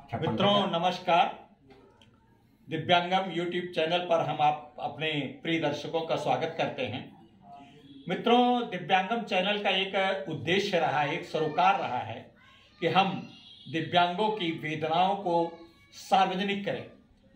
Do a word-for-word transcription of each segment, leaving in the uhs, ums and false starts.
मित्रों नमस्कार। दिव्यांगम YouTube channel पर हम आप अपने प्रिय दर्शकों का स्वागत करते हैं। मित्रों, दिव्यांगम चैनल का एक उद्देश्य रहा है, एक सरोकार रहा है कि हम दिव्यांगों की वेदनाओं को सार्वजनिक करें,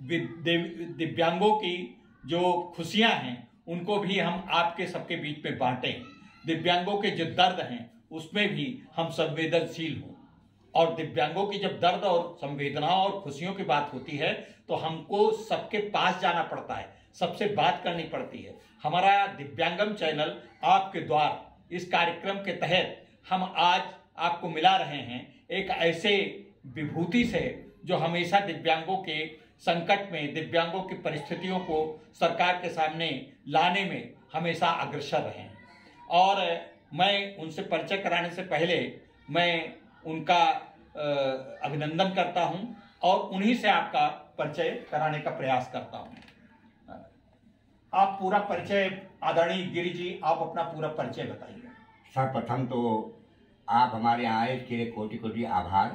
दिव्यांगों की जो खुशियां हैं उनको भी हम आपके सबके बीच में बांटें, दिव्यांगों के जो दर्द हैं उसमें भी हम संवेदनशील हों। और दिव्यांगों की जब दर्द और संवेदनाओं और खुशियों की बात होती है तो हमको सबके पास जाना पड़ता है, सबसे बात करनी पड़ती है। हमारा दिव्यांगम चैनल आपके द्वार इस कार्यक्रम के तहत हम आज आपको मिला रहे हैं एक ऐसे विभूति से जो हमेशा दिव्यांगों के संकट में, दिव्यांगों की परिस्थितियों को सरकार के सामने लाने में हमेशा अग्रसर रहे हैं। और मैं उनसे परिचय कराने से पहले मैं उनका अभिनंदन करता हूं और उन्हीं से आपका परिचय कराने का प्रयास करता हूं। आप पूरा परिचय, आदरणीय गिरी जी, आप अपना पूरा परिचय बताइए। सर्वप्रथम तो आप हमारे यहाँ आए इसके लिए कोटि कोटि आभार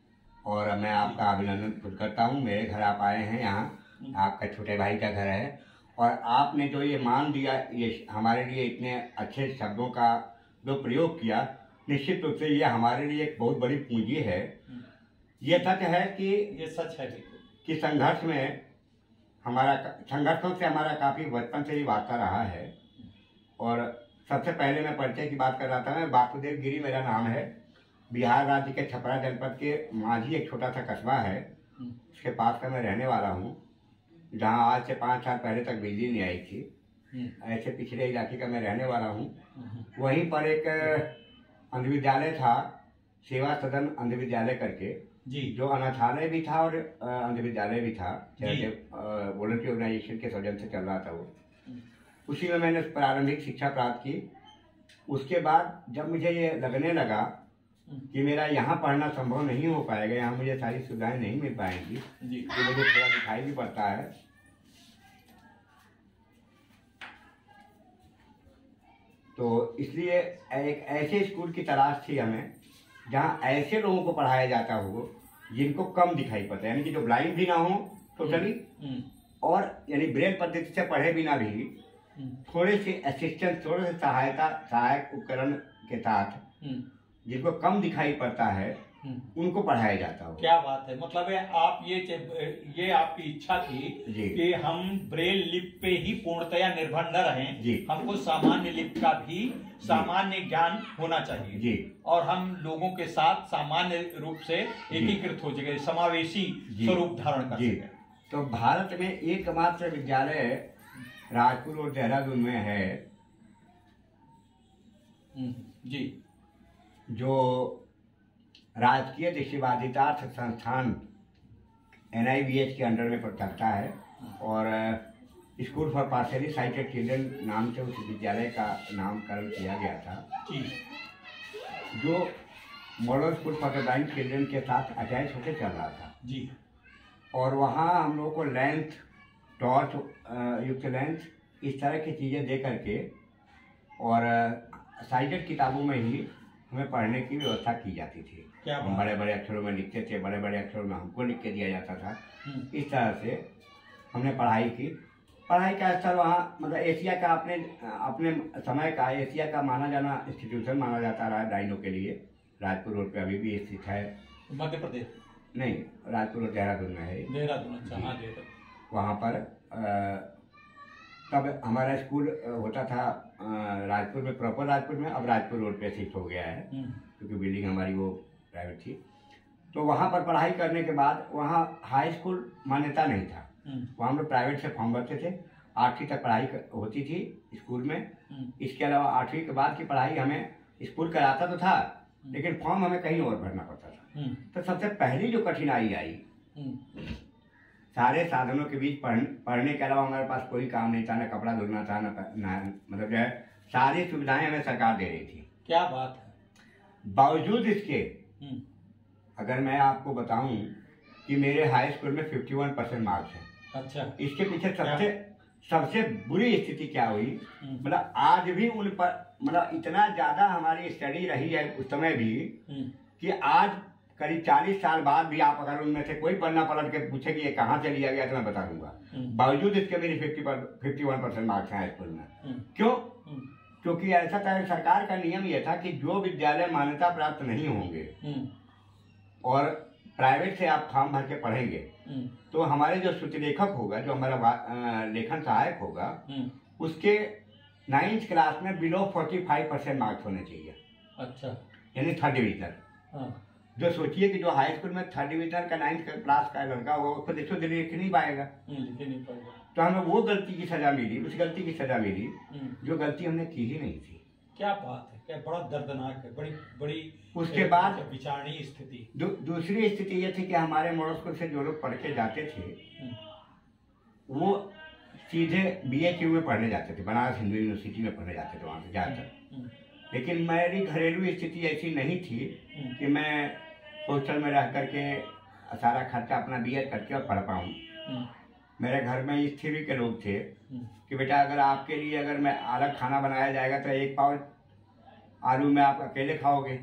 और मैं आपका अभिनंदन खुद करता हूँ। मेरे घर आप आए हैं, यहाँ आपका छोटे भाई का घर है और आपने जो ये मान दिया, ये हमारे लिए इतने अच्छे शब्दों का जो प्रयोग किया, निश्चित रूप से ये हमारे लिए एक बहुत बड़ी पूंजी है। ये सच है कि ये सच है कि संघर्ष में हमारा संघर्षों से हमारा काफ़ी बचपन से ही वास्ता रहा है। और सबसे पहले मैं परिचय की बात कर रहा था, मैं वासुदेव गिरी मेरा नाम है। बिहार राज्य के छपरा जनपद के माझी एक छोटा सा कस्बा है, उसके पास का मैं रहने वाला हूँ, जहाँ आज से पाँच साल पहले तक बिजली नहीं आई थी। ऐसे पिछड़े इलाके का मैं रहने वाला हूँ। वहीं पर एक अंध विद्यालय था, सेवा सदन अंध विद्यालय करके जी, जो अनाथालय भी था और अंध विद्यालय भी था। वॉलंटियर ऑर्गेनाइजेशन के सौजन्य से चल रहा था वो। उसी में मैंने प्रारंभिक शिक्षा प्राप्त की। उसके बाद जब मुझे ये लगने लगा कि मेरा यहाँ पढ़ना संभव नहीं हो पाएगा, यहाँ मुझे सारी सुविधाएं नहीं मिल पाएंगी, तो मुझे थोड़ा दिखाई भी पड़ता है, तो इसलिए एक ऐसे स्कूल की तलाश थी हमें जहाँ ऐसे लोगों को पढ़ाया जाता हो जिनको कम दिखाई पड़ता है, यानी कि जो ब्लाइंड भी ना हो टोटली, और यानी ब्रेल पद्धति से पढ़े बिना भी थोड़े से असिस्टेंस, थोड़े से सहायता सहायक उपकरण के साथ जिनको कम दिखाई पड़ता है उनको पढ़ाया जाता हो। क्या बात है। मतलब है आप ये ये आपकी इच्छा थी कि हम ब्रेल लिपि पे ही पूर्णतया निर्भर न रहें, हमको सामान्य लिपि का भी सामान्य ज्ञान होना चाहिए जी, और हम लोगों के साथ सामान्य रूप से एकीकृत हो सके, समावेशी स्वरूप धारण कर सके। तो भारत में एकमात्र विद्यालय राजपुर और देहरादून में है जी, जो राजकीय दृष्टिबाधितार्थ संस्थान एन आई बी एच के अंडर में चलता है और school for partially sighted children नाम से उस विद्यालय का नामकरण किया गया था, जो model school for the blind children के साथ अटैच होकर चल रहा था जी। और वहाँ हम लोग को लेंथ, टॉर्च युक्त लेंथ, इस तरह की चीज़ें दे करके और साइटेड किताबों में ही हमें पढ़ने की व्यवस्था की जाती थी। हम बड़े बड़े अक्षरों में लिखते थे, बड़े बड़े अक्षरों में हमको लिख के दिया जाता था। इस तरह से हमने पढ़ाई की। पढ़ाई का स्तर वहाँ मतलब एशिया का, अपने अपने समय का एशिया का माना जाना इंस्टीट्यूशन माना जाता रहा ब्लाइंडों के लिए। राजपुर रोड पे अभी भी स्थित है। मध्य प्रदेश नहीं, राजपुर रोड देहरादून में है। देहरादून, अच्छा हाँ। वहाँ पर आ, तब हमारा स्कूल होता था राजपुर में, प्रॉपर राजपुर में। अब राजपुर रोड पे शिफ्ट हो गया है क्योंकि बिल्डिंग हमारी वो प्राइवेट थी। तो वहाँ पर पढ़ाई करने के बाद वहाँ हाई स्कूल मान्यता नहीं था, वहाँ हम लोग प्राइवेट से फॉर्म भरते थे। आठवीं तक पढ़ाई होती थी स्कूल में। इसके अलावा आठवीं के बाद की पढ़ाई हमें स्कूल कराता तो था, लेकिन फॉर्म हमें कहीं और भरना पड़ता था। तो सबसे पहली जो कठिनाई आई, सारे साधनों के बीच पढ़, पढ़ने के अलावा हमारे पास कोई काम नहीं था, ना कपड़ा धुलना था, ना मतलब जो है सारी सुविधाएं हमें सरकार दे रही थी। क्या बात है। बावजूद इसके अगर मैं आपको बताऊं कि मेरे हाई स्कूल में इक्यावन परसेंट मार्क्स हैं। अच्छा। इसके पीछे सबसे सबसे बुरी स्थिति क्या हुई, मतलब आज भी उन पर मतलब इतना ज्यादा हमारी स्टडी रही है उस समय भी कि आज करीब चालीस साल बाद भी आप अगर उनमें से कोई पन्ना पलट के पूछे कि ये कहाँ से लिया गया तो मैं बता दूंगा। बावजूद इसके मेरी फिफ्टी पर फिफ्टी वन परसेंट मार्क्स हैं स्कूल में। क्यों? क्योंकि ऐसा था, सरकार का नियम ये था कि जो विद्यालय मान्यता प्राप्त नहीं होंगे और प्राइवेट से आप फॉर्म भर के पढ़ेंगे तो हमारे जो श्रुतिलेखक होगा, जो हमारा लेखन सहायक होगा, उसके नाइन्थ क्लास में below forty five percent marks होने चाहिए। अच्छा, यानी थर्ड डिविजन। हाँ। जो सोचिए कि जो हाई स्कूल में थर्ड डिविजन का नाइन्थ क्लास का लड़का होगा उसको देखो दिल्ली लिख नहीं पाएगा। नहीं पाएगा। तो हमें वो गलती की सजा मिली, उस गलती की सजा मिली जो गलती हमने की ही नहीं थी। क्या बात है, क्या बड़ा दर्दनाक है, बड़ी बड़ी। उसके बाद विचारणीय स्थिति। दू, दूसरी स्थिति ये थी कि हमारे मॉडल स्कूल से जो लोग पढ़ के जाते थे वो सीधे बी एच यू में पढ़ने जाते थे, बनारस हिंदू यूनिवर्सिटी में पढ़ने जाते थे वहाँ से ज़्यादातर। लेकिन मेरी घरेलू स्थिति ऐसी नहीं थी कि मैं हॉस्टल में रह करके सारा खर्चा अपना बी एड करके और पढ़ पाऊँ। मेरे घर में इस थ्योरी के लोग थे कि बेटा अगर आपके लिए अगर मैं अलग खाना बनाया जाएगा तो एक पाव आलू में आप अकेले खाओगे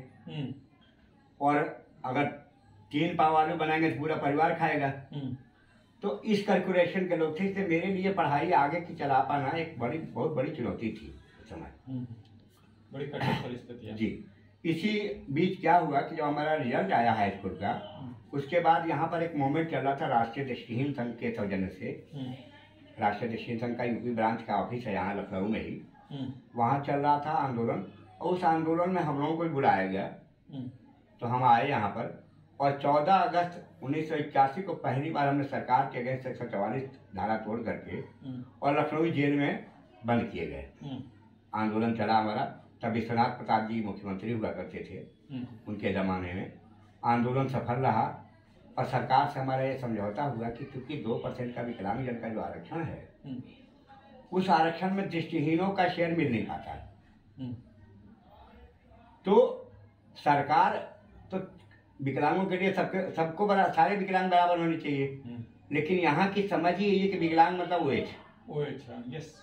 और अगर तीन पाव आलू बनाएंगे तो पूरा परिवार खाएगा। तो इस कैलकुलेशन के लोग थे, इसलिए मेरे लिए पढ़ाई आगे की चला पाना एक बड़ी बहुत बड़ी चुनौती थी उस समय। बड़ी कठिन परिस्थिति जी। इसी बीच क्या हुआ कि जब हमारा रिजल्ट आया हाई स्कूल का, उसके बाद यहाँ पर एक मूवमेंट चल रहा था राष्ट्रीय दृष्टिहीन संघ के सौजन्य से। राष्ट्रीय दृष्टिहीन संघ का यूपी ब्रांच का ऑफिस है यहाँ लखनऊ में ही, वहाँ चल रहा था आंदोलन और उस आंदोलन में हम लोगों को भी बुलाया गया। तो हम आए यहाँ पर और चौदह अगस्त उन्नीस सौ इक्यासी को पहली बार हमने सरकार के अगेंस्ट एक सौ चौवालीस धारा तोड़ करके और लखनऊ जेल में बंद किए गए। आंदोलन चला हमारा, तब विश्वनाथ प्रताप जी मुख्यमंत्री हुआ करते थे, उनके ज़माने में आंदोलन सफल रहा और सरकार से हमारा ये समझौता हुआ कि क्योंकि दो परसेंट का विकलांगजन का जो आरक्षण है उस आरक्षण में दृष्टिहीनों का शेयर मिल नहीं पाता है। तो सरकार तो विकलांगों के लिए सबके सबको बरा सारे विकलांग बराबर होने चाहिए, लेकिन यहाँ की समझ ही ये कि विकलांग मतलब ओएच ओएच यस।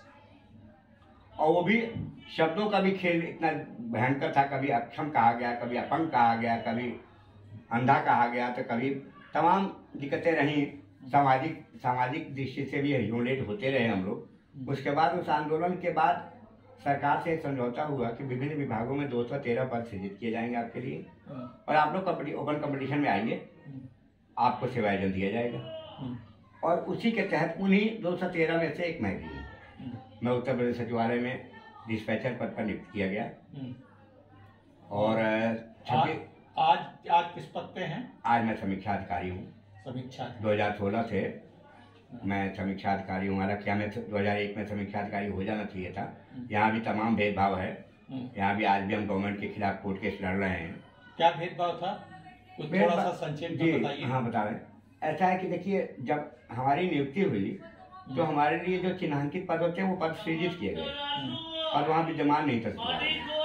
और वो भी शब्दों का भी खेल इतना भयंकर था, कभी अक्षम कहा गया, कभी अपंग कहा गया, कभी अंधा कहा गया, तो कभी तमाम दिक्कतें रहीं। सामाजिक सामाजिक दृष्टि से भी ह्यूमिलेट होते रहे हम लोग। उसके बाद उस आंदोलन के बाद सरकार से समझौता हुआ कि विभिन्न विभागों में दो सौ तेरह पद सृजित किए जाएंगे आपके लिए और आप लोग कम्पटी ओपन कंपटीशन में आइए, आपको सेवायोजन दिया जाएगा। और उसी के तहत उन्हीं दो सौ तेरह में से एक मैं भी हूँ। मैं उत्तर प्रदेश सचिवालय में डिस्पैचर पद पर नियुक्त किया गया। और आज आज आज किस पद पे हैं? आज मैं समीक्षा अधिकारी हूँ। समीक्षा दो हज़ार सोलह से मैं समीक्षा अधिकारी हूँ। हालांकि क्या मैं दो हज़ार एक में समीक्षा अधिकारी हो जाना चाहिए था। यहाँ भी तमाम भेदभाव है। यहाँ भी आज भी हम गवर्नमेंट के खिलाफ कोर्ट केस लड़ रहे हैं। क्या भेदभाव था? कुछ थोड़ा सा संक्षेप में बताइए। हाँ बता रहे हैं। ऐसा है कि देखिए, जब हमारी नियुक्ति हुई तो हमारे लिए जो चिन्हांकित पद होते हैं वो पद सृजित किए गए और वहाँ विद्यमान नहीं था।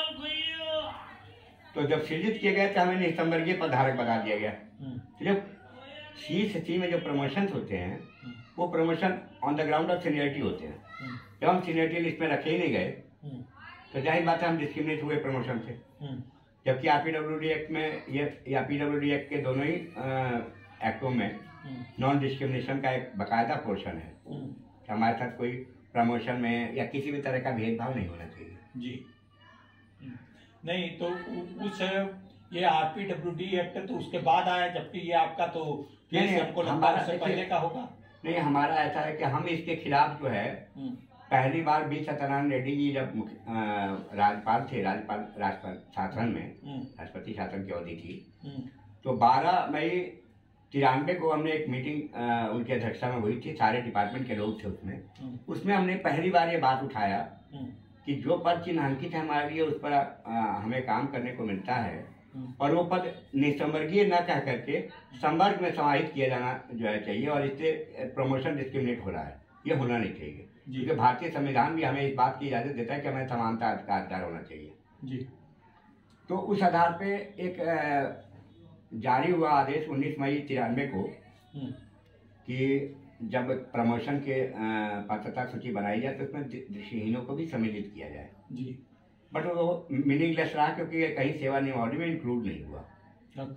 तो जब सृजित किए गए तो हमें निस्तंभवर्गीय पदधारक बता दिया गया। तो जब सी सी में जो प्रमोशन होते हैं वो promotion on the ground of seniority होते हैं। जब हम सीनियरिटी लिस्ट में रखे ही नहीं गए तो जाहिर बात है हम डिस्क्रिमिनेट हुए प्रमोशन से। जबकि R P W D act में ये या पी डब्ल्यू डी एक्ट के दोनों ही एक्टों में नॉन डिस्क्रिमिनेशन का एक बकायदा पोर्शन है कि हमारे साथ कोई प्रमोशन में या किसी भी तरह का भेदभाव नहीं होना चाहिए। जी नहीं, तो उस ये R P W D act तो उसके बाद आया, जबकि ये आपका तो नहीं, हमको लगता है उससे पहले का होगा। नहीं, हमारा ऐसा है कि हम इसके खिलाफ जो है पहली बार बी सत्यनारायण रेड्डी जी जब राज्यपाल थे, राज्यपाल राष्ट्रपति शासन में राष्ट्रपति शासन की अवधि थी, तो बारह मई तिरानवे को हमने एक मीटिंग आ, उनकी अध्यक्षता में हुई थी। सारे डिपार्टमेंट के लोग थे उसमें। उसमें हमने पहली बार ये बात उठाया कि जो पद चिन्हांकित है हमारे लिए उस पर आ, हमें काम करने को मिलता है और वो पद निसंवर्गीय न कह करके संवर्ग में समाहित किया जाना जो है चाहिए और इससे प्रमोशन डिस्क्रिमिनेट हो रहा है, ये होना नहीं चाहिए। क्योंकि भारतीय संविधान भी हमें इस बात की इजाज़त देता है कि हमें समानता अधिकार होना चाहिए जी। तो उस आधार पे एक आ, जारी हुआ आदेश उन्नीस मई तिरानवे को कि जब प्रमोशन के पात्रता सूची बनाई जाए तो उसमें दृष्टिहीनों को भी सम्मिलित किया जाए जी। बट वो मीनिंगलेस रहा क्योंकि कहीं सेवा नियमावली में इंक्लूड नहीं हुआ। अच्छा।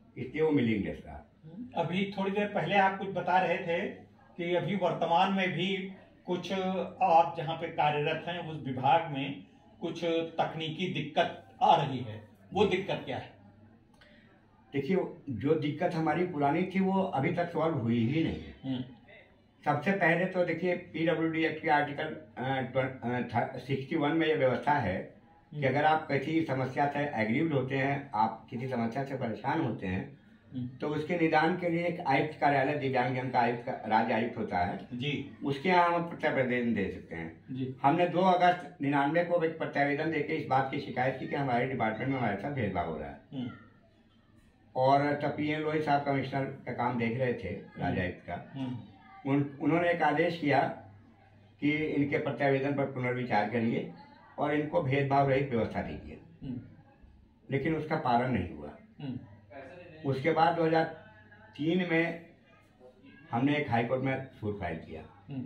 इसलिए वो मिलिंगलेस रहा। अभी थोड़ी देर पहले आप कुछ बता रहे थे कि अभी वर्तमान में भी कुछ आप जहाँ पे कार्यरत हैं उस विभाग में कुछ तकनीकी दिक्कत आ रही है, वो दिक्कत क्या है? देखिए, जो दिक्कत हमारी पुरानी थी वो अभी तक सॉल्व हुई ही नहीं है। सबसे पहले तो देखिए, पीडब्ल्यूडी एक्ट के आर्टिकल सिक्सटी वन में ये व्यवस्था है कि अगर आप किसी समस्या से एग्रीव्ड होते हैं, आप किसी समस्या से परेशान होते हैं, तो उसके निदान के लिए एक आयुक्त कार्यालय, दिव्यांगजन का आयुक्त, राज्य आयुक्त होता है जी, उसके यहाँ हम प्रत्यावेदन दे सकते हैं जी। हमने दो अगस्त निन्यानवे को एक प्रत्यावेदन देके इस बात की शिकायत की कि हमारे डिपार्टमेंट में हमारे साथ भेदभाव हो रहा है, और तब पी एन लोही साहब कमिश्नर का काम देख रहे थे, राज्य आयुक्त का। उन, उन्होंने एक आदेश किया कि इनके प्रत्यावेदन पर पुनर्विचार करिए और इनको भेदभाव रहित व्यवस्था दीजिए, लेकिन उसका पालन नहीं हुआ। उसके बाद दो हज़ार तीन में हमने एक हाईकोर्ट में सूट फाइल किया,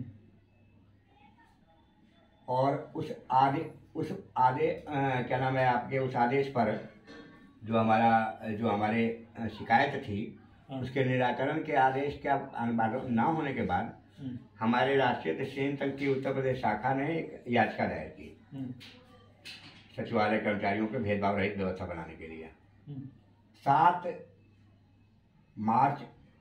और उस आदे उस आदे आ, क्या नाम है आपके, उस आदेश पर जो हमारा जो हमारे शिकायत थी उसके निराकरण के आदेश के ना होने के बाद हमारे राष्ट्रीय दृष्टिहीन संघ की उत्तर प्रदेश शाखा ने एक याचिका दायर की सचिवालय कर्मचारियों के भेदभाव रहित व्यवस्था बनाने के लिए। सात मार्च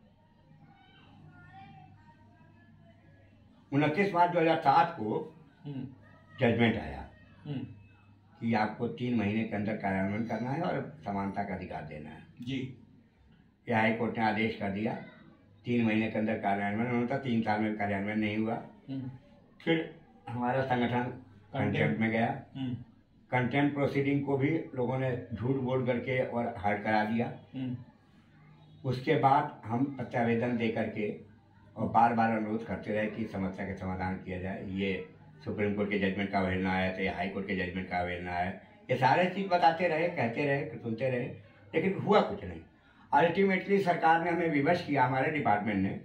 उनतीस मार्च दो हजार सात को जजमेंट आया कि आपको तीन महीने के अंदर कार्यान्वयन करना है और समानता का अधिकार देना है जी। यह हाई कोर्ट ने आदेश कर दिया, तीन महीने के अंदर कार्यान्वयन होता, तीन साल में कार्यान्वयन नहीं हुआ। फिर हमारा संगठन कंटेम्प्ट में गया, कंटेम्प्ट प्रोसीडिंग को भी लोगों ने झूठ बोल करके और हार्ड करा दिया। उसके बाद हम प्रत्यावेदन दे करके और बार बार अनुरोध करते रहे कि समस्या का समाधान किया जाए। ये सुप्रीम कोर्ट के जजमेंट का अवहेलना है, तो ये हाई कोर्ट के जजमेंट का अवहेलना है, ये सारे चीज़ बताते रहे, कहते रहे, सुनते रहे, लेकिन हुआ कुछ नहीं। अल्टीमेटली सरकार ने हमें विवश किया, हमारे डिपार्टमेंट ने,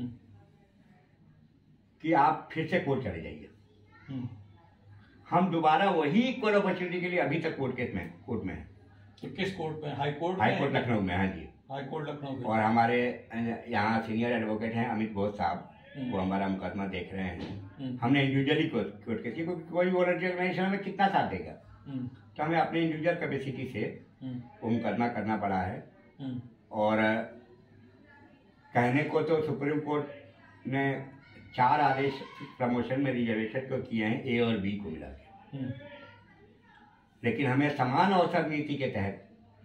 कि आप फिर से कोर्ट चले जाइए। हम दोबारा वही इक्वल अपॉर्चुनिटी के लिए अभी तक कोर्ट केस में कोर्ट में है। तो किस कोर्ट में? High court? High court Lucknow में। हाँ जी, हाई कोर्ट लखनऊ में। और हमारे यहाँ सीनियर एडवोकेट हैं अमित घोष साहब, वो हमारा मुकदमा देख रहे हैं। हमने इंडिविजुअली कोर्ट केस, क्योंकि कोई वॉलंटियर ऑर्गेनाइजेशन हमें कितना साथ देगा, तो हमें अपने इंडिविजुअल कैपेसिटी से वो मुकदमा करना पड़ा है। और कहने को तो सुप्रीम कोर्ट ने चार आदेश प्रमोशन में रिजर्वेशन को किए हैं, ए और बी को मिला के, लेकिन हमें समान अवसर नीति के तहत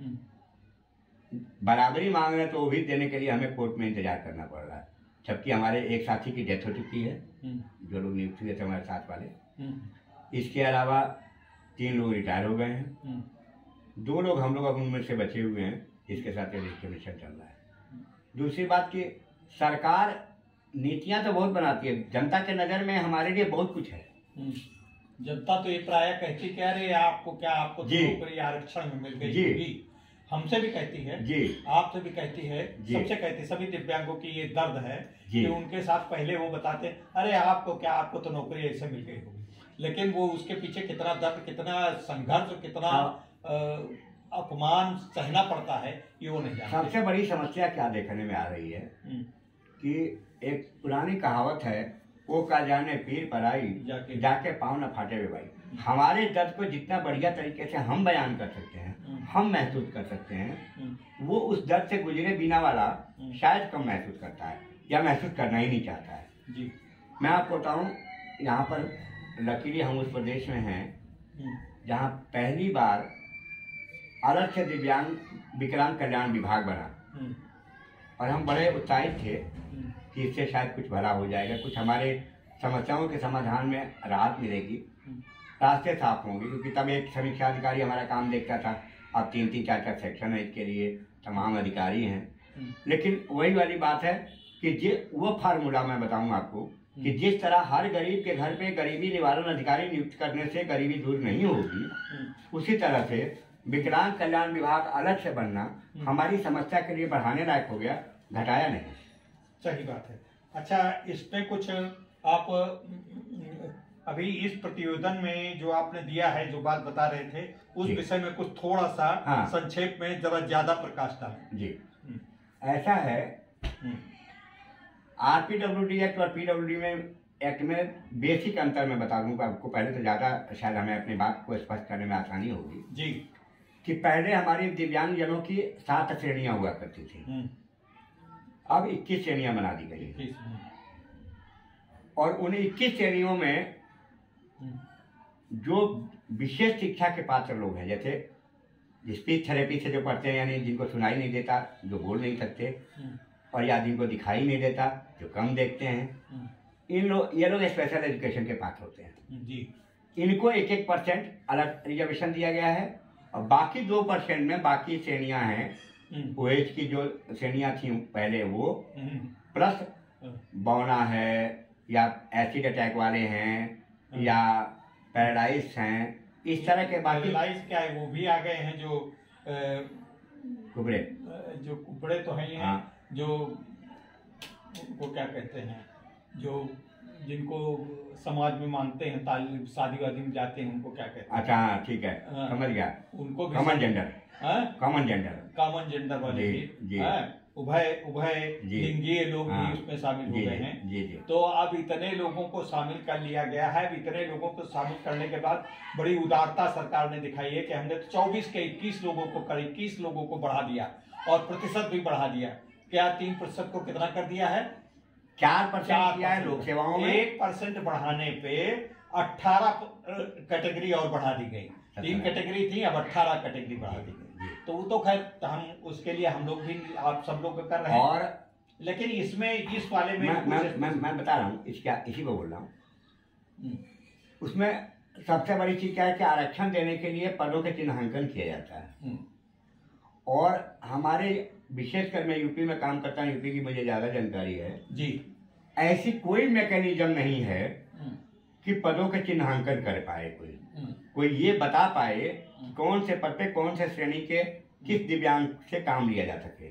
बराबरी मांग रहे हैं, तो वो भी देने के लिए हमें कोर्ट में इंतजार करना पड़ रहा है। जबकि हमारे एक साथी की डेथ हो चुकी है, जो लोग नियुक्त हुए थे हमारे साथ वाले। इसके अलावा तीन लोग रिटायर हो गए हैं, दो लोग हम लोग अब उनमें से बचे हुए हैं, जिसके साथ ये डिस्क्रिमिनेशन चल रहा है। दूसरी बात कि सरकार नीतियां तो बहुत बनाती है, जनता के नज़र में हमारे लिए बहुत कुछ है। जनता तो ये प्राय कहती कि अरे आपको क्या, आपको तो नौकरी आरक्षण में मिल गई होगी। हमसे भी कहती है जी, आपसे भी कहती है, सबसे कहती, सभी दिव्यांगों की ये दर्द है कि उनके साथ पहले वो बताते अरे आपको क्या, आपको तो नौकरी ऐसे मिल गई होगी, लेकिन वो उसके पीछे कितना दर्द, कितना संघर्ष, कितना अपमान सहना पड़ता है, ये वो नहीं जानते। सबसे बड़ी समस्या क्या देखने में आ रही है कि एक पुरानी कहावत है, वो का जाने पीर पर आई जाके, जाके पाँव न फाटे वे भाई। हमारे दर्द को जितना बढ़िया तरीके से हम बयान कर सकते हैं, हम महसूस कर सकते हैं, वो उस दर्द से गुजरे बिना वाला शायद कम महसूस करता है या महसूस करना ही नहीं चाहता है जी। मैं आपको बताऊं, यहाँ पर लकीली हम उस प्रदेश में हैं जहाँ पहली बार अलग से दिव्यांग विकलांग कल्याण विभाग बना, और हम बड़े उत्साहित थे कि इससे शायद कुछ भला हो जाएगा, कुछ हमारे समस्याओं के समाधान में राहत मिलेगी, रास्ते साफ होंगे। क्योंकि तब एक समीक्षा अधिकारी हमारा काम देखता था, अब तीन तीन चार चार सेक्शन है इसके लिए, तमाम अधिकारी हैं। लेकिन वही वाली बात है कि जे वो फार्मूला मैं बताऊं आपको कि जिस तरह हर गरीब के घर पे गरीबी निवारण अधिकारी नियुक्त करने से गरीबी दूर नहीं होगी, उसी तरह से विकलांग कल्याण विभाग अलग से बनना हमारी समस्या के लिए बढ़ाने लायक हो गया, घटाया नहीं। सही बात है। अच्छा, इसमें कुछ आप अभी इस प्रतिवेदन में जो आपने दिया है, जो बात बता रहे थे, उस विषय में कुछ थोड़ा सा हाँ। संक्षेप में जरा ज्यादा प्रकाश डालें जी। ऐसा है, आरपीडब्ल्यूडी एक्ट और पीडब्ल्यूडी में एक्ट में बेसिक अंतर मैं बता दूंगा आपको, पहले तो ज़्यादा शायद हमें अपनी बात को स्पष्ट करने में आसानी होगी जी। कि पहले हमारी दिव्यांगजनों की सात श्रेणियां हुआ करती थी, अब इक्कीस श्रेणियां बना दी गई हैं। और उन इक्कीस श्रेणियों में जो विशेष शिक्षा के पात्र लोग हैं, जैसे स्पीच थेरेपी से जो पढ़ते हैं, यानी जिनको सुनाई नहीं देता, जो बोल नहीं सकते, और या जिनको दिखाई नहीं देता, जो कम देखते हैं, इन लोग ये लोग स्पेशल एजुकेशन के पात्र होते हैं जी। इनको एक एक परसेंट अलग रिजर्वेशन दिया गया है, और बाकी दो परसेंट में बाकी श्रेणियां हैं, ओएच की जो श्रेणियां थी पहले वो, प्लस बौना है, या एसिड अटैक वाले हैं, या पैरालाइज हैं, इस तरह के बाकी। पैरालाइज क्या है, वो भी आ गए हैं, जो कुबड़े, जो कुबड़े तो हैं, हाँ। जो उनको क्या कहते हैं, जो जिनको समाज में मानते हैं, तालीम शादी वादी में जाते हैं, उनको क्या कहते हैं? अच्छा ठीक है, समझ गया, उनको common gender, common gender, common gender वाले भी, उभय उभय लिंगीय लोग भी उसमें शामिल हो गए हैं जी जी। तो अब इतने लोगों को शामिल कर लिया गया है। इतने लोगों को शामिल करने के बाद बड़ी उदारता सरकार ने दिखाई है कि हमने चौबीस के इक्कीस लोगों को कर इक्कीस लोगों को बढ़ा दिया, और प्रतिशत भी बढ़ा दिया। क्या तीन प्रतिशत को कितना कर दिया है? चार परसेंट किया है लोक सेवाओं में। एक परसेंट बढ़ाने पे अट्ठारह कैटेगरी और बढ़ा दी गई। तीन कैटेगरी थी, अब अट्ठारह कैटेगरी बढ़ा दी गई। तो वो तो खैर हम उसके लिए हम लोग भी, आप सब लोग कर रहे हैं, और लेकिन इसमें इस वाले में मैं मैं, मैं, मैं बता रहा हूँ, इसका इसी को बोल रहा हूँ। उसमें सबसे बड़ी चीज क्या है कि आरक्षण देने के लिए पदों के चिन्हांकन किया जाता है, और हमारे विशेषकर मैं यूपी में काम करता हूँ, यूपी की मुझे ज्यादा जानकारी है जी। ऐसी कोई मैकेनिज्म नहीं है कि पदों के चिन्हांकन कर पाए कोई कोई ये बता पाए कि कौन से पद पे कौन से श्रेणी के किस दिव्यांग से काम लिया जा सके।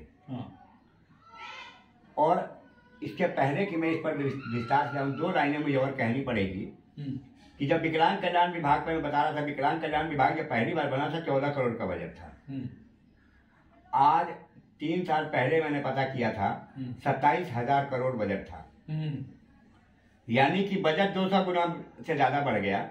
और इसके पहले कि मैं इस पर विस्तार से जाऊँ, दो लाइनें मुझे और कहनी पड़ेगी कि जब विकलांग कल्याण विभाग में मैं बता रहा था, विकलांग कल्याण विभाग जब पहली बार बना था चौदह करोड़ का बजट था। आज तीन साल पहले मैंने पता किया था सत्ताईस हजार करोड़ बजट था, यानी कि बजट दो सौ गुना से ज्यादा बढ़ गया।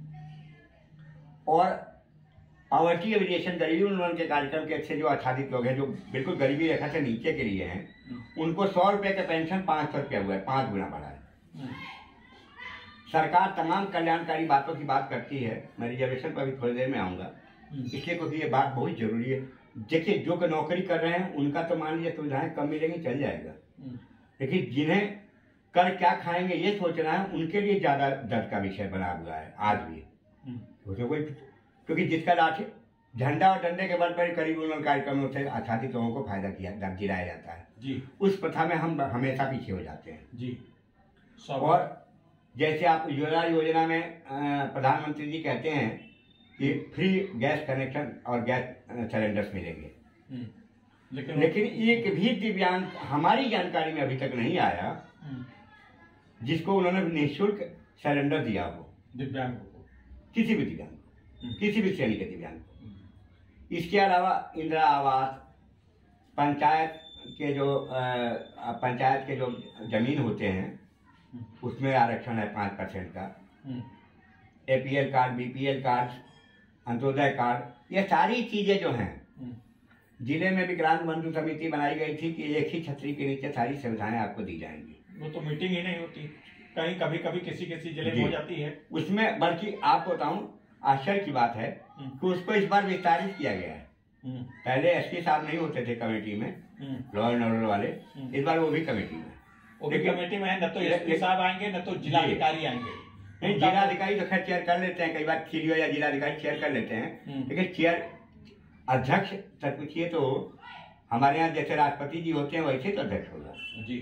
और पॉवर्टी एविडेशन, गरीबी उन्मूलन के कार्यक्रम के अच्छे जो आच्छादित लोग हैं, जो बिल्कुल गरीबी रेखा से नीचे के लिए हैं, उनको सौ रुपए का पेंशन पाँच सौ रुपया हुआ है, पाँच गुना बढ़ा है। सरकार तमाम कल्याणकारी बातों की बात करती है, मैं रिजर्वेशन पर भी थोड़ी देर में आऊंगा, इसलिए क्योंकि ये बात बहुत जरूरी है। देखिए, जो नौकरी कर रहे हैं उनका तो मान लीजिए सुविधाएं कम मिलेंगी, चल जाएगा, लेकिन जिन्हें कर क्या खाएंगे ये सोचना है, उनके लिए ज्यादा दर्द का विषय बना हुआ है आज भी। उसमें कोई, क्योंकि जिसका लाठी झंडा और डंडे के बल पर करीब उन्मूलन कार्यक्रमों से आच्छादित लोगों को फायदा किया दिलाया जाता है जी, उस प्रथा में हम हमेशा पीछे हो जाते हैं जी। और जैसे आप उज्ज्वला योजना में प्रधानमंत्री जी कहते हैं कि फ्री गैस कनेक्शन और गैस सिलेंडर्स मिलेंगे, लेकिन लेकिन एक भी दिव्यांग हमारी जानकारी में अभी तक नहीं आया जिसको उन्होंने निःशुल्क सिलेंडर दिया हो, दिव्यांग को, किसी भी दिव्यांग को, किसी भी श्रेणी के दिव्यांग को। इसके अलावा इंदिरा आवास, पंचायत के जो पंचायत के जो जमीन होते हैं उसमें आरक्षण है पाँच परसेंट का, APL card, BPL card, Antyodaya card, ये सारी चीजें जो हैं, जिले में विकलांग बंधु समिति बनाई गई थी कि एक ही छतरी के नीचे सारी सुविधाएं आपको दी जाएंगी। वो तो मीटिंग ही नहीं होती, कहीं कभी कभी किसी किसी जिले में हो जाती है उसमें। बल्कि आपको बताऊं, आश्चर्य की बात है कि उसको इस बार विस्तारित किया गया है। पहले एसपी साहब नहीं होते थे कमेटी में, लॉ एंड ऑर्डर वाले, इस बार वो भी कमेटी में, वो भी कमेटी में है। न तो एसपी साहब आएंगे न तो जिलाधिकारी आएंगे। नहीं, जिलाधिकारी तो खैर चेयर कर लेते हैं, कई बार सीडीओ या जिलाधिकारी चेयर कर लेते हैं, लेकिन चेयर अध्यक्ष तक पूछिए तो हमारे यहाँ जैसे राष्ट्रपति जी होते हैं वैसे तो अध्यक्ष होगा जी।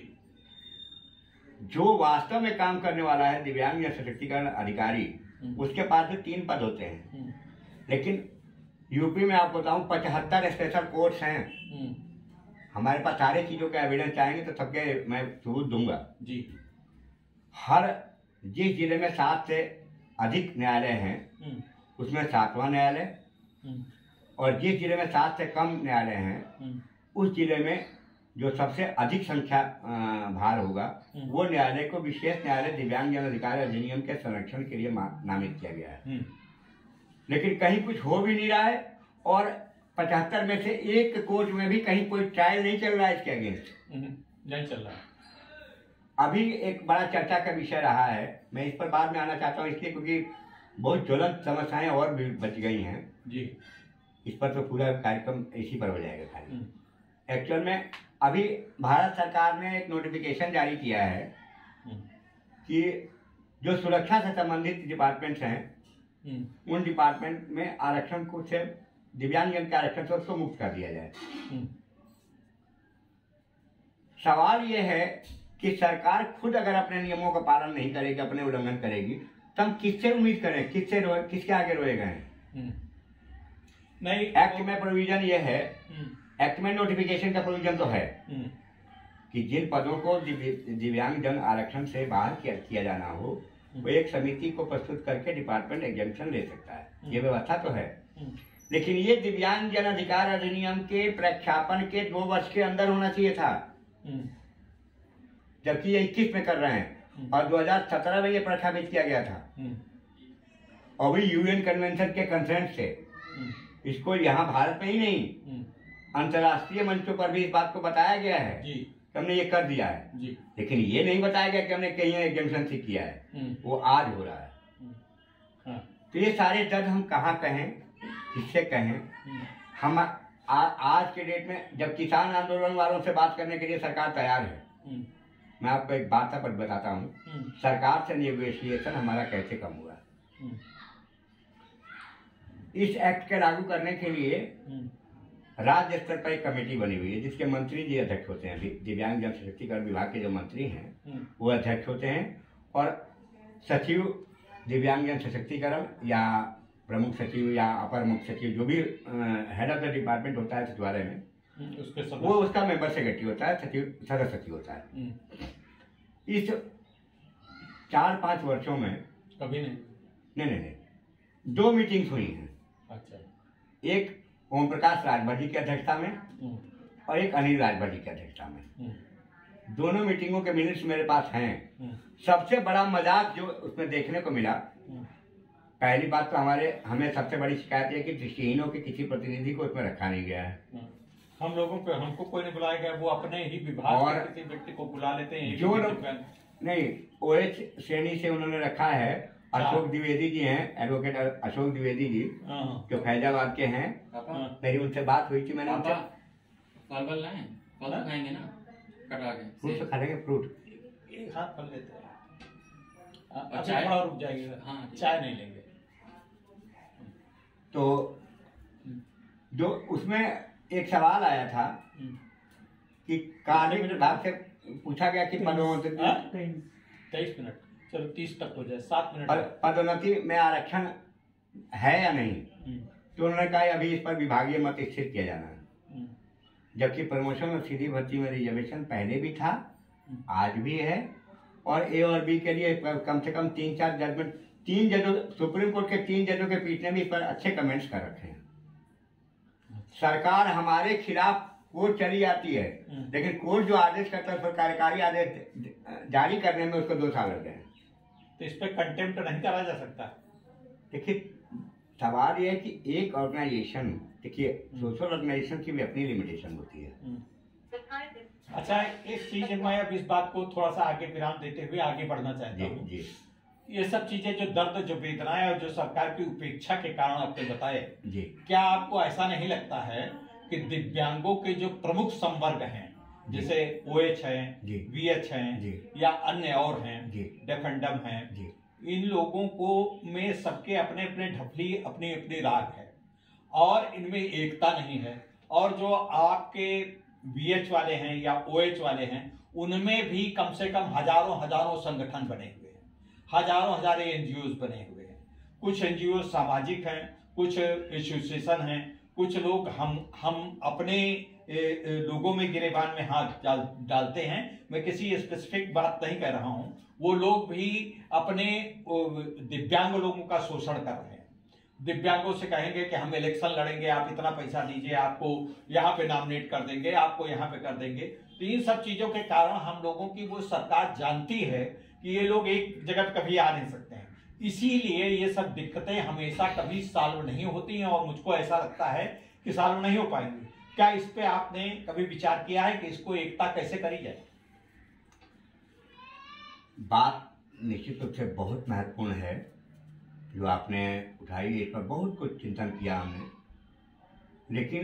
जो वास्तव में काम करने वाला है दिव्यांग या सशक्तिकरण अधिकारी, उसके पास भी तीन पद होते हैं, लेकिन यूपी में आपको बताऊं पचहत्तर स्पेशल कोर्ट्स हैं। हमारे पास सारे चीजों का एविडेंस चाहेंगे तो सबके मैं सबूत दूंगा जी। हर जिस जिले में सात से अधिक न्यायालय हैं उसमें सातवां न्यायालय, और जिस जिले में सात से कम न्यायालय हैं उस जिले में जो सबसे अधिक संख्या भार होगा वो न्यायालय को विशेष न्यायालय दिव्यांग जन अधिकार अधिनियम के संरक्षण के लिए नामित किया गया है। लेकिन कहीं कुछ हो भी नहीं रहा है और पचहत्तर में से एक कोर्ट में भी कहीं कोई ट्रायल नहीं चल रहा है इसके अगेंस्ट, नहीं चल रहा है। अभी एक बड़ा चर्चा का विषय रहा है, मैं इस पर बाद में आना चाहता हूँ इसलिए क्योंकि बहुत ज्वलंत समस्याएं और भी बच गई हैं जी। इस पर तो पूरा कार्यक्रम इसी पर हो जाएगा खाली। एक्चुअल में अभी भारत सरकार ने एक नोटिफिकेशन जारी किया है कि जो सुरक्षा से संबंधित डिपार्टमेंट्स हैं उन डिपार्टमेंट में आरक्षण को से दिव्यांगजन के आरक्षण से उसको मुक्त कर दिया जाए। सवाल ये है कि सरकार खुद अगर अपने नियमों का पालन नहीं करेगी, अपने उल्लंघन करेगी, तो हम किससे उम्मीद करें, किससे रोए, किसके आगे रोए गए? नहीं, एक्ट में प्रोविजन ये है, एक्ट में नोटिफिकेशन का प्रोविजन तो है कि जिन पदों को दिव्यांग जन आरक्षण से बाहर किया, किया जाना हो वो एक समिति को प्रस्तुत करके डिपार्टमेंट एग्जेम्पशन ले सकता है, ये व्यवस्था तो है। लेकिन ये दिव्यांग जन अधिकार अधिनियम के प्रख्यापन के दो वर्ष के अंदर होना चाहिए था, जबकि ये इक्कीस में कर रहे हैं और दो हज़ार सत्रह में ये प्रख्यापित किया गया था और भी यूएन कन्वेंशन के कंसेंट से इसको यहाँ भारत में ही नहीं अंतर्राष्ट्रीय मंचों पर भी इस बात को बताया गया है कि हमने ये कर दिया है जी। लेकिन ये नहीं बताया गया कि हमने कहीं एग्जेम्पशन से किया है, वो आज हो रहा है। हाँ। तो ये सारे दर्द हम कहाँ कहें, किससे कहें? हम आ, आज के डेट में जब किसान आंदोलन वालों से बात करने के लिए सरकार तैयार है, मैं आपको एक बात पर बताता हूँ सरकार से नेगोशिएशन हमारा कैसे कम हुआ। इस एक्ट के लागू करने के लिए राज्य स्तर पर एक कमेटी बनी हुई है जिसके मंत्री जी अध्यक्ष होते हैं। दिव्यांग जन सशक्तिकरण विभाग के जो मंत्री हैं वो अध्यक्ष होते हैं और सचिव दिव्यांग जन सशक्तिकरण या प्रमुख सचिव या अपर मुख्य सचिव जो भी हेड ऑफ द डिपार्टमेंट होता है सचिवालय में उसके वो उसका मेंबर सेक्रेटरी होता है, सचिव सदस्य सचिव होता है। इस चार पांच वर्षों में कभी नहीं नहीं नहीं नहीं दो मीटिंग्स हुई हैं। अच्छा। एक ओम प्रकाश राजभर जी की अध्यक्षता में और एक अनिल राजभर जी की अध्यक्षता में। दोनों मीटिंगों के मिनट्स मेरे पास हैं। सबसे बड़ा मजाक जो उसमें देखने को मिला, पहली बात तो हमारे हमें सबसे बड़ी शिकायत है कि दृष्टिहीनों के किसी प्रतिनिधि को उसमें रखा नहीं गया है। हम लोगों को हमको कोई नहीं बुलाया गया, वो अपने ही विभाग और के किसी व्यक्ति को बुला लेते हैं। जो लोग नहीं ओएच श्रेणी से उन्होंने रखा है, अशोक द्विवेदी जी हैं, एडवोकेट अशोक द्विवेदी जी जो फैजाबाद के हैं। मेरी उनसे बात हुई थी, मैंने उनसे फल फल लाए फल तो खाएंगे ना कटा के फ्रूट तो खा लेंगे, फ्रूट एक हाथ फल लेते हैं। अच्छा थोड़ा रुक जाएगा। हाँ चाय नहीं लेंगे। तो जो उसमें एक सवाल आया था कि कार्य विभाग से पूछा गया कि पदोन्नति तेईस मिनट चलो तीस तक हो जाए, सात मिनट पदोन्नति में आरक्षण है या नहीं, तो उन्होंने कहा अभी इस पर विभागीय मत स्थिर किया जाना है। जबकि प्रमोशन और सीधी भर्ती में रिजर्वेशन पहले भी था, आज भी है और ए और बी के लिए कम से कम तीन चार जजमेंट तीन जजों सुप्रीम कोर्ट के तीन जजों के पीठ ने भी इस पर अच्छे कमेंट्स कर रखे हैं। सरकार हमारे खिलाफ कोर्ट चली जाती है लेकिन कोर्ट जो आदेश करता है उस पर कार्यकारी आदेश जारी करने में उसको दो साल लग गए। तो इस पर कंटेम्प्ट नहीं करा जा सकता। देखिए सवाल यह है कि एक ऑर्गेनाइजेशन, देखिए सोशल ऑर्गेनाइजेशन की भी अपनी लिमिटेशन होती है। अच्छा एक चीज मैं अब इस बात को थोड़ा सा आगे विराम देते हुए आगे बढ़ना चाहता हूँ। ये सब चीजें जो दर्द जो वेदनाएं और जो सरकार की उपेक्षा के कारण आपने बताए, क्या आपको ऐसा नहीं लगता है कि दिव्यांगों के जो प्रमुख संवर्ग हैं जैसे ओएच है, वीएच हैं या अन्य और हैं, डेफ एंड डम हैं, इन लोगों को में सबके अपने अपने ढफली अपनी अपनी राग है और इनमें एकता नहीं है, और जो आपके वीएच वाले हैं या ओएच वाले हैं उनमें भी कम से कम हजारों हजारों संगठन बने हुए हैं, हजारों हजार एनजीओ बने हुए हैं। कुछ एनजीओ सामाजिक हैं, कुछ एसोसिएशन हैं, कुछ लोग हम हम अपने ए, ए, लोगों में गिरेबान में हाथ डाल, डालते हैं। मैं किसी स्पेसिफिक बात नहीं कह रहा हूं। वो लोग भी अपने दिव्यांग लोगों का शोषण कर रहे हैं। दिव्यांगों से कहेंगे कि हम इलेक्शन लड़ेंगे, आप इतना पैसा दीजिए, आपको यहाँ पे नॉमिनेट कर देंगे, आपको यहाँ पे कर देंगे। तो इन सब चीजों के कारण हम लोगों की वो सरकार जानती है कि ये लोग एक जगह कभी आ नहीं सकते हैं, इसीलिए ये सब दिक्कतें हमेशा कभी सॉल्व नहीं होती हैं और मुझको ऐसा लगता है कि सॉल्व नहीं हो पाएंगी। क्या इस पे आपने कभी विचार किया है कि इसको एकता कैसे करी जाए? बात निश्चित रूप से बहुत महत्वपूर्ण है जो आपने उठाई, इस पर बहुत कुछ चिंतन किया हमने, लेकिन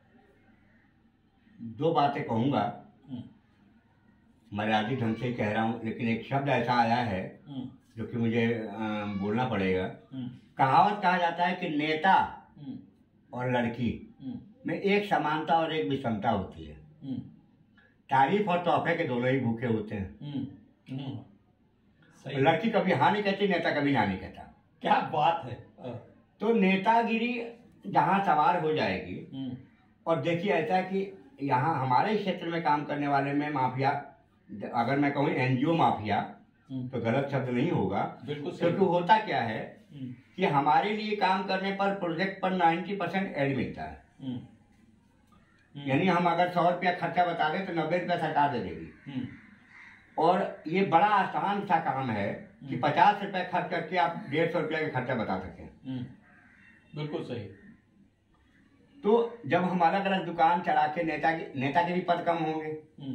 दो बातें कहूँगा, मर्यादित ढंग से ही कह रहा हूँ, लेकिन एक शब्द ऐसा आया है जो कि मुझे आ, बोलना पड़ेगा। कहावत कहा जाता है कि नेता और लड़की में एक समानता और एक विषमता होती है। तारीफ और तोहफे के दोनों ही भूखे होते हैं। लड़की कभी हाँ नहीं कहती, नेता कभी ना नहीं कहता। क्या बात है। तो नेतागिरी जहाँ सवार हो जाएगी, और देखिए ऐसा कि यहाँ हमारे क्षेत्र में काम करने वाले में माफिया, अगर मैं कहूँ एनजीओ माफिया तो गलत शब्द नहीं होगा, क्योंकि होता क्या है कि हमारे लिए काम करने पर प्रोजेक्ट पर नब्बे परसेंट एड मिलता है। यानी हम अगर सौ रुपया खर्चा बता दें तो नब्बे रुपया सरकार दे देगी, और ये बड़ा आसान सा काम है कि पचास रुपए खर्च करके आप डेढ़ सौ रुपया का खर्चा बता सकें। बिल्कुल सही। तो जब हम अलग अलग दुकान चला के नेता के नेता के भी पद कम होंगे।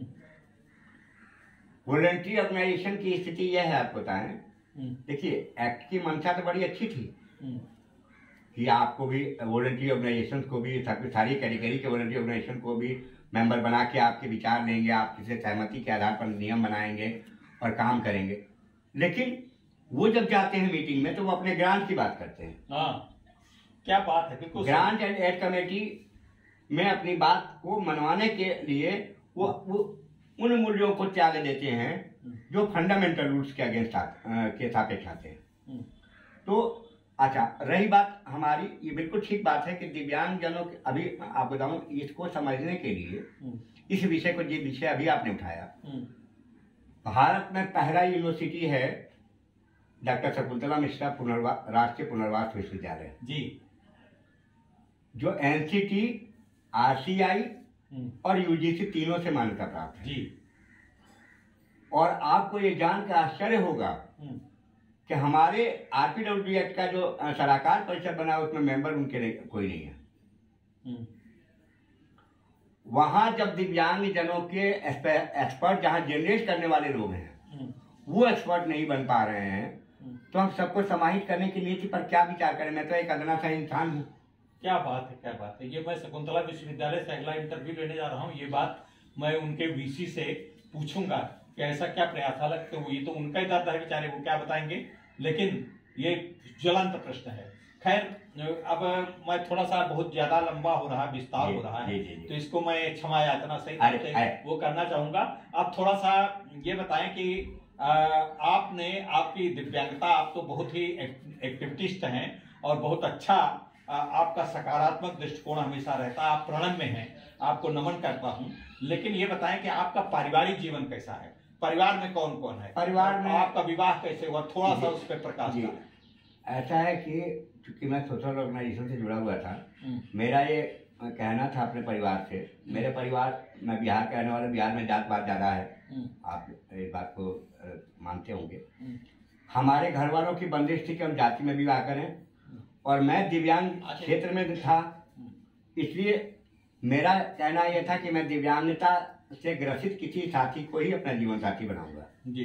वॉलंटरी ऑर्गेनाइजेशन की स्थिति यह है, आपको बताएं। देखिए एक्ट की मंशा तो बड़ी अच्छी थी कि आपको भी वॉलंटरी ऑर्गेनाइजेशन को भी, सारी कैटेगरी के वॉलंटरी ऑर्गेनाइजेशन को भी मेंबर बना के आपके विचार लेंगे, आपके से सहमति के आधार पर नियम बनाएंगे और काम करेंगे। लेकिन वो जब जाते हैं मीटिंग में तो वो अपने ग्रांट की बात करते हैं। हाँ, क्या बात है। बिल्कुल ग्रांट एंड एड कमेटी में अपनी बात को मनवाने के लिए वो, वो उन मूल्यों को त्याग देते हैं जो फंडामेंटल रूल्स के अगेंस्ट के सापेक्ष आते हैं। तो अच्छा, रही बात हमारी, ये बिल्कुल ठीक बात है कि दिव्यांग जनों के, अभी आप बताऊं इसको समझने के लिए, इस विषय को, जो विषय अभी आपने उठाया, भारत में पहला यूनिवर्सिटी है डॉक्टर शकुंतला मिश्रा पुनर्वास राष्ट्रीय पुनर्वास विश्वविद्यालय जी, जो एनसीटी, आरसीआई और यूजीसी तीनों से मान्यता प्राप्त है जी। और आपको ये जानकर आश्चर्य होगा कि हमारे आरपीडब्ल्यू एक्ट का जो सलाहकार परिषद बना उसमें मेंबर उनके लिए कोई नहीं है। वहां जब दिव्यांग जनों के एक्सपर्ट, जहां जनरेट करने वाले लोग हैं, वो एक्सपर्ट नहीं बन पा रहे हैं, तो हम सबको समाहित करने की नीति पर क्या विचार करें? मैं तो एक अदना सा इंसान हूँ। क्या बात है, क्या बात है। ये मैं शकुंतला विश्वविद्यालय से अगला इंटरव्यू लेने जा रहा हूँ, ये बात मैं उनके वीसी से पूछूंगा कि ऐसा क्या प्रयासालक तो हुई, तो उनका ही दर्द है बेचारे, वो क्या बताएंगे, लेकिन ये ज्वलंत प्रश्न है। खैर, अब मैं थोड़ा सा बहुत ज्यादा लंबा हो रहा, विस्तार हो रहा है, तो इसको मैं क्षमा याचना सही वो करना चाहूंगा। आप थोड़ा सा ये बताएं कि आ, आपने, आपकी दिव्यांगता, आप तो बहुत ही एक्टिविटिस्ट हैं और बहुत अच्छा आ, आपका सकारात्मक दृष्टिकोण हमेशा रहता है, आप प्रणव में हैं, आपको नमन करता हूं। लेकिन ये बताएं कि आपका पारिवारिक जीवन कैसा है, परिवार में कौन कौन है, परिवार में आपका विवाह कैसे हुआ, थोड़ा सा उस पर प्रकाश डालें। ऐसा है कि चूंकि मैं सोशल ऑर्गेनाइजेशन से जुड़ा हुआ था, मेरा ये कहना था अपने परिवार से, मेरे परिवार, मैं बिहार के रहने वाले, बिहार में जात पात ज्यादा है, आप इस बात को मानते होंगे। हमारे घर वालों की बंदिश थी कि हम जाति में विवाह करें, और मैं दिव्यांग क्षेत्र में था, इसलिए मेरा कहना यह था कि मैं दिव्यांगता से ग्रसित किसी साथी को ही अपना जीवन साथी बनाऊंगा जी।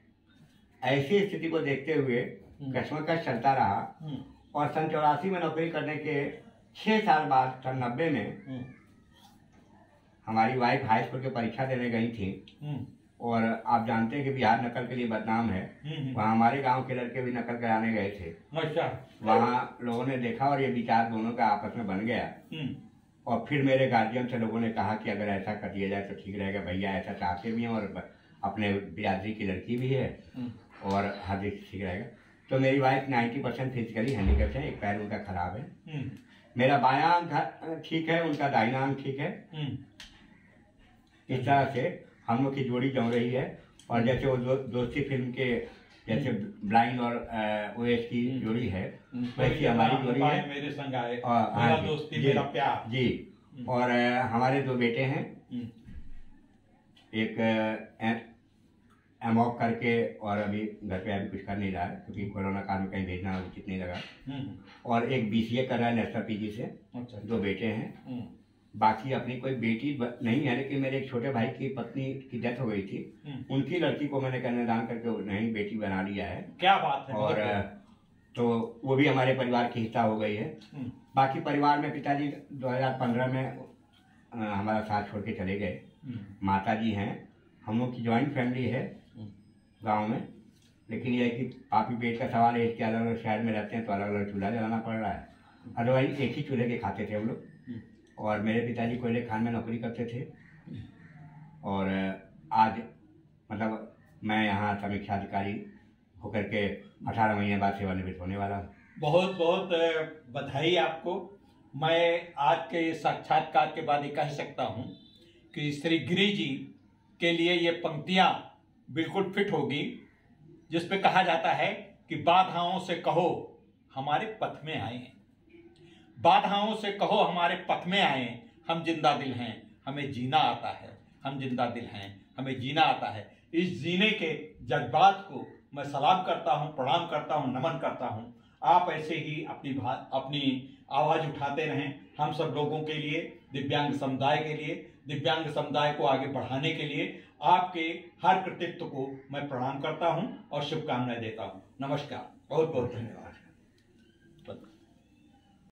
ऐसी स्थिति को देखते हुए कश्मकश चलता रहा, और सन चौरासी में नौकरी करने के छह साल बाद सन नब्बे में हमारी वाइफ हाई स्कूल की परीक्षा देने गई थी, और आप जानते हैं कि बिहार नकल के लिए बदनाम है, वहाँ हमारे गांव के लड़के भी नकल कराने गए थे। अच्छा। वहाँ लोगों ने देखा और ये विचार दोनों का आपस में बन गया, और फिर मेरे गार्जियन से लोगों ने कहा कि अगर ऐसा कर दिया जाए तो ठीक रहेगा, भैया ऐसा चाहते भी हैं और अपने बिरादरी की लड़की भी है और हर चीज ठीक रहेगा। तो मेरी wife ninety percent physically handicapped है, एक पैर उनका खराब है, मेरा बायां अंग ठीक है, उनका दाहिना अंग ठीक है। इस तरह से हम लोग की जोड़ी जम रही है। और जैसे वो दो, दोस्ती फिल्म के जैसे ब्लाइंड और ओएस की जोड़ी है वैसी हमारी जोड़ी है। मेरे संग आए, और मेरा दोस्ती मेरा प्यार जी। और हमारे दो बेटे हैं, एक एमॉक करके, और अभी घर पे अभी कुछ कर नहीं रहा है क्योंकि कोरोना काल में कहीं भेजना उचित नहीं लगा, और एक बीसीए कर रहा है नेशनल पीजी से। अच्छा। दो बेटे हैं, बाकी अपनी कोई बेटी नहीं है, लेकिन मेरे एक छोटे भाई की पत्नी की डेथ हो गई थी, उनकी लड़की को मैंने कन्यादान करके नहीं बेटी बना लिया है। क्या बात है। और तो वो भी हमारे परिवार की हिस्सा हो गई है। बाकी परिवार में पिताजी दो हज़ार पंद्रह में हमारा साथ छोड़ के चले गए। माता जी हैं, हम लोग की ज्वाइंट फैमिली है गांव में, लेकिन यह है कि पापी पेट का सवाल है, इसके अलग अलग शहर में रहते हैं तो अलग अलग चूल्हा जलाना पड़ रहा है। अदरवाइज एक ही चूल्हे के खाते थे हम लोग। और मेरे पिताजी कोयले खान में नौकरी करते थे, और आज मतलब मैं यहाँ समीक्षा अधिकारी होकर के अठारह महीने बाद सेवानिवृत्त होने वाला हूँ। बहुत बहुत बधाई आपको। मैं आज के साक्षात्कार के बाद ये कह सकता हूँ कि श्री गिरी जी के लिए ये पंक्तियाँ बिल्कुल फिट होगी, जिस पे कहा जाता है कि बाधाओं से कहो हमारे पथ में आए, बाधाओं से कहो हमारे पथ में आए, हम जिंदा दिल हैं हमें जीना आता है, हम जिंदा दिल हैं हमें जीना आता है। इस जीने के जज्बात को मैं सलाम करता हूं, प्रणाम करता हूं, नमन करता हूं। आप ऐसे ही अपनी अपनी आवाज़ उठाते रहें हम सब लोगों के लिए, दिव्यांग समुदाय के लिए, दिव्यांग समुदाय को आगे बढ़ाने के लिए। आपके हर कृतित्व को मैं प्रणाम करता हूं और शुभकामनाएं देता हूं। नमस्कार, बहुत बहुत धन्यवाद।